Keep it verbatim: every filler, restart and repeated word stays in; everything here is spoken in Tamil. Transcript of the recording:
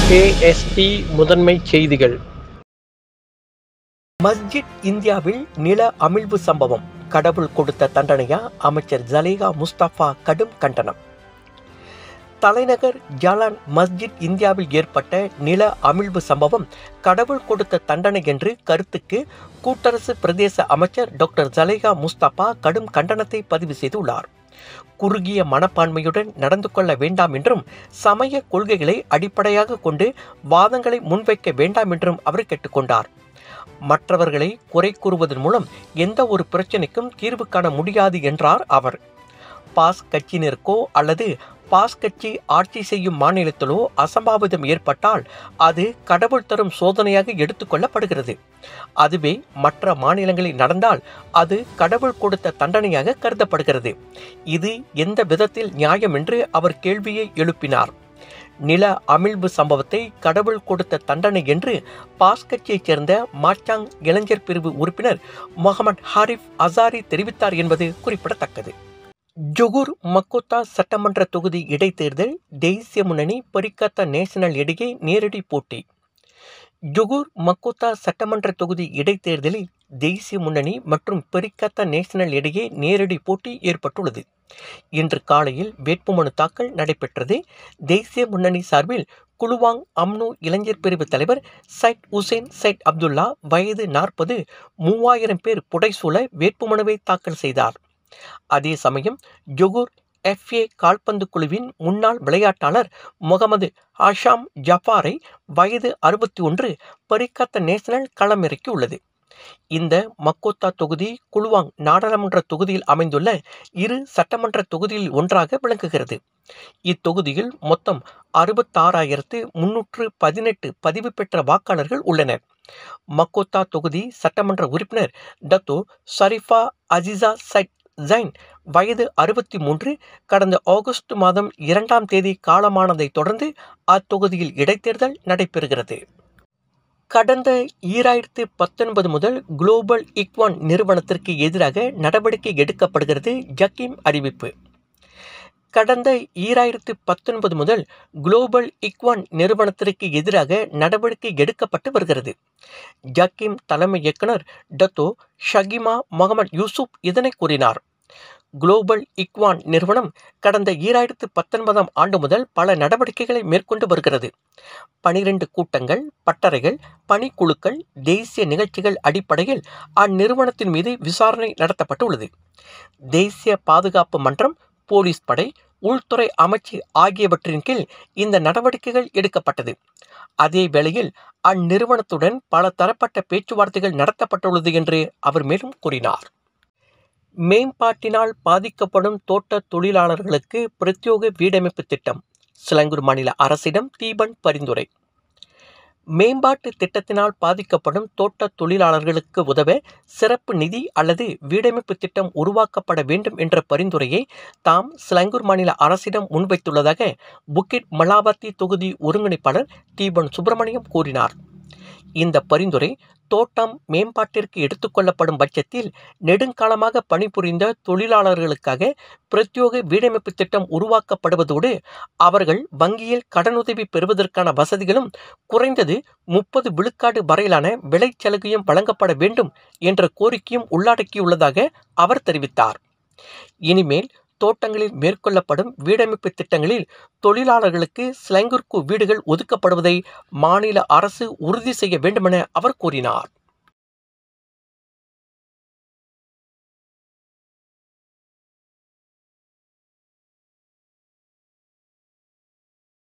கேஎஸ்டி முதன்மைச் செய்திகள். மஸ்ஜித் இந்தியாவில் நில அமிழ்வு சம்பவம் கடவுள் கொடுத்த தண்டனையா? அமைச்சர் ஜலேகா முஸ்தபா கடும் கண்டனம். தலைநகர் ஜலான் மஸ்ஜித் இந்தியாவில் ஏற்பட்ட நில அமிழ்வு சம்பவம் கடவுள் கொடுத்த தண்டனை என்று கருத்துக்கு கூட்டரசு பிரதேச அமைச்சர் டாக்டர் ஜலேகா முஸ்தபா கடும் கண்டனத்தை பதிவு செய்துள்ளார். குறுகிய மனப்பான்மையுடன் நடந்து கொள்ள வேண்டாம் என்றும் சமய கொள்கைகளை அடிப்படையாக கொண்டு வாதங்களை முன்வைக்க வேண்டாம் என்றும் அவர் கேட்டுக்கொண்டார். மற்றவர்களை குறை கூறுவதன் மூலம் எந்த ஒரு பிரச்சனைக்கும் தீர்வு காண முடியாது என்றார் அவர். பாஸ் கட்சியினருக்கோ அல்லது பாஸ் கட்சி ஆட்சி செய்யும் மாநிலத்திலோ அசம்பாவிதம் ஏற்பட்டால் அது கடவுள் தரும் சோதனையாக எடுத்துக்கொள்ளப்படுகிறது. அதுவே மற்ற மாநிலங்களில் நடந்தால் அது கடவுள் கொடுத்த தண்டனையாக கருதப்படுகிறது. இது எந்த விதத்தில் நியாயம் என்று அவர் கேள்வியை எழுப்பினார். நில அமிழ்வு சம்பவத்தை கடவுள் கொடுத்த தண்டனை என்று பாஸ் கட்சியைச் சேர்ந்த மாச்சாங் இளைஞர் பிரிவு உறுப்பினர் முகமது ஹாரிஃப் அசாரி தெரிவித்தார் என்பது குறிப்பிடத்தக்கது. ஜொகூர் மக்கோத்தா சட்டமன்ற தொகுதி இடைத்தேர்தல் தேசிய முன்னணி பரிக்கத்தா நேஷனல் இடையே நேரடி போட்டி. ஜொகூர் மக்கோத்தா சட்டமன்ற தொகுதி இடைத்தேர்தலில் தேசிய முன்னணி மற்றும் பரிக்கத்தா நேஷனல் இடையே நேரடி போட்டி ஏற்பட்டுள்ளது. இன்று காலையில் வேட்புமனு தாக்கல் நடைபெற்றது. தேசிய முன்னணி சார்பில் குலுவாங் அம்னோ இளைஞர் பிரிவு தலைவர் சைட் உசேன் சைட் அப்துல்லா வயது நாற்பது மூவாயிரம் பேர் புடைசூழ வேட்புமனுவை தாக்கல் செய்தார். அதே சமயம் ஜொகூர் எஃப்ஏ கால்பந்து குழுவின் முன்னாள் விளையாட்டாளர் முகமது ஆஷாம் ஜஃபாரை வயது அறுபத்தி ஒன்று பரிக்கத்தா நேஷனல் களமிறக்கியுள்ளது. இந்த மக்கோத்தா தொகுதி குலுவாங் நாடாளுமன்ற தொகுதியில் அமைந்துள்ள இரு சட்டமன்ற தொகுதியில் ஒன்றாக விளங்குகிறது. இத்தொகுதியில் மொத்தம் அறுபத்தாறாயிரத்து முன்னூற்று பதினெட்டு பதிவு பெற்ற வாக்காளர்கள் உள்ளனர். மக்கோத்தா தொகுதி சட்டமன்ற உறுப்பினர் Dato Sharifah Azizah Syed Zain வயது அறுபத்தி மூன்று கடந்த ஆகஸ்ட் மாதம் இரண்டாம் தேதி காலமானதை தொடர்ந்து அத்தொகுதியில் இடைத்தேர்தல் நடைபெறுகிறது. கடந்த ஈராயிரத்து பத்தொன்பது முதல் குளோபல் இக்வான் நிறுவனத்திற்கு எதிராக நடவடிக்கை எடுக்கப்படுகிறது. ஜக்கீம் அறிவிப்பு. கடந்த ஈராயிரத்து பத்தொன்பது முதல் குளோபல் இக்வான் நிறுவனத்திற்கு எதிராக நடவடிக்கை எடுக்கப்பட்டு வருகிறது. ஜக்கீம் தலைமை இயக்குனர் டத்தோ ஷகிமா முகமது யூசுப் இதனை கூறினார். குளோபல் இக்வான் நிறுவனம் கடந்த ஈராயிரத்து பத்தொன்பதாம் ஆண்டு முதல் பல நடவடிக்கைகளை மேற்கொண்டு வருகிறது. பனிரெண்டு கூட்டங்கள், பட்டறைகள், பணிக்குழுக்கள், தேசிய நிகழ்ச்சிகள் அடிப்படையில் அந்நிறுவனத்தின் மீது விசாரணை நடத்தப்பட்டுள்ளது. தேசிய பாதுகாப்பு மன்றம், போலீஸ் படை, உள்துறை அமைச்சு ஆகியவற்றின் கீழ் இந்த நடவடிக்கைகள் எடுக்கப்பட்டது. அதே வேளையில் அந்நிறுவனத்துடன் பல தரப்பட்ட பேச்சுவார்த்தைகள் நடத்தப்பட்டுள்ளது என்று அவர் மேலும் கூறினார். மேம்பாட்டினால் பாதிக்கப்படும் தோட்ட தொழிலாளர்களுக்கு பிரத்யோக வீடமைப்பு திட்டம். சிலங்கூர் மாநில அரசிடம் தீபன் பரிந்துரை. மேம்பாட்டு திட்டத்தினால் பாதிக்கப்படும் தோட்ட தொழிலாளர்களுக்கு உதவ சிறப்பு நிதி அல்லது வீடமைப்பு திட்டம் உருவாக்கப்பட வேண்டும் என்ற பரிந்துரையை தாம் சிலங்கூர் மாநில அரசிடம் முன்வைத்துள்ளதாக புக்கிட் மலாவத்தி தொகுதி ஒருங்கிணைப்பாளர் தீபன் சுப்பிரமணியம் கூறினார். இந்த பரிந்துரை தோட்டம் மேம்பாட்டிற்கு எடுத்துக்கொள்ளப்படும் பட்சத்தில் நெடுங்காலமாக பணிபுரிந்த தொழிலாளர்களுக்காக பிரத்யோக வீடமைப்பு திட்டம் உருவாக்கப்படுவதோடு அவர்கள் வங்கியில் கடனுதவி பெறுவதற்கான வசதிகளும் குறைந்தது முப்பது விழுக்காடு வரையிலான விலைச்சலுகையும் வழங்கப்பட வேண்டும் என்ற கோரிக்கையும் உள்ளடக்கியுள்ளதாக அவர் தெரிவித்தார். இனிமேல் தோட்டங்களில் மேற்கொள்ளப்படும் வீடமைப்பு திட்டங்களில் தொழிலாளர்களுக்கு சிலங்கூருக்கு வீடுகள் ஒதுக்கப்படுவதை மாநில அரசு உறுதி செய்ய வேண்டுமென அவர் கூறினார்.